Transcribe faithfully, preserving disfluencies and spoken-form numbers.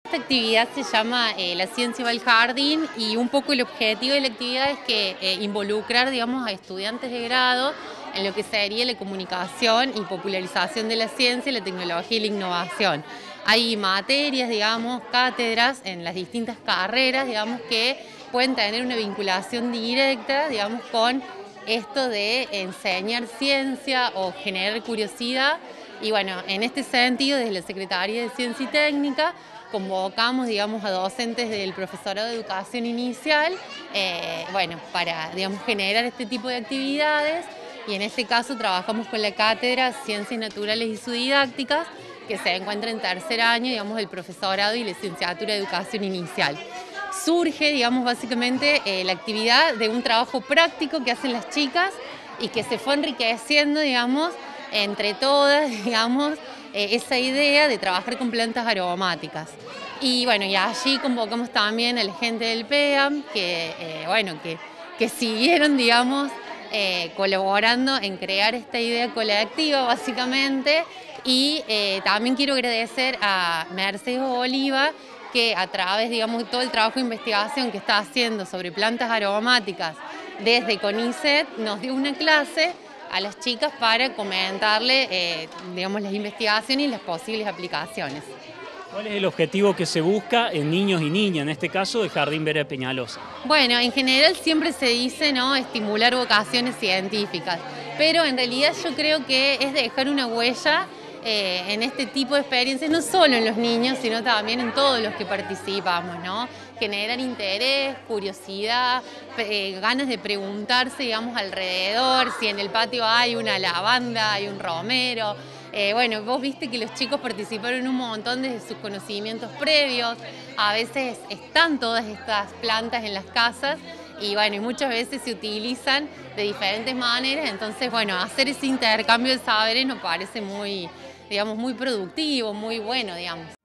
Esta actividad se llama eh, La Ciencia va al Jardín y un poco el objetivo de la actividad es que eh, involucrar, digamos, a estudiantes de grado en lo que sería la comunicación y popularización de la ciencia, la tecnología y la innovación. Hay materias, digamos, cátedras en las distintas carreras, digamos, que pueden tener una vinculación directa, digamos, con esto de enseñar ciencia o generar curiosidad. Y bueno, en este sentido, desde la Secretaría de Ciencia y Técnica, convocamos, digamos, a docentes del profesorado de educación inicial, eh, bueno, para, digamos, generar este tipo de actividades, y en este caso trabajamos con la cátedra Ciencias Naturales y su didácticas, que se encuentra en tercer año, digamos, del profesorado y licenciatura de educación inicial. Surge, digamos, básicamente eh, la actividad de un trabajo práctico que hacen las chicas y que se fue enriqueciendo, digamos, entre todas, digamos, eh, esa idea de trabajar con plantas aromáticas. Y bueno, y allí convocamos también a la gente del P E A M, que, eh, bueno, que, que siguieron, digamos, eh, colaborando en crear esta idea colectiva, básicamente. Y eh, también quiero agradecer a Mercedes Oliva, que a través, digamos, de todo el trabajo de investigación que está haciendo sobre plantas aromáticas desde CONICET, nos dio una clase a las chicas para comentarle, eh, digamos, las investigaciones y las posibles aplicaciones. ¿Cuál es el objetivo que se busca en niños y niñas, en este caso de Jardín Vera Peñalosa? Bueno, en general siempre se dice, ¿no?, estimular vocaciones científicas, pero en realidad yo creo que es dejar una huella eh, en este tipo de experiencias, no solo en los niños, sino también en todos los que participamos, ¿no? Generar interés, curiosidad, eh, ganas de preguntarse, digamos, alrededor, si en el patio hay una lavanda, hay un romero. Eh, bueno, vos viste que los chicos participaron un montón desde sus conocimientos previos, a veces están todas estas plantas en las casas y bueno, y muchas veces se utilizan de diferentes maneras, entonces bueno, hacer ese intercambio de saberes nos parece muy, digamos, muy productivo, muy bueno, digamos.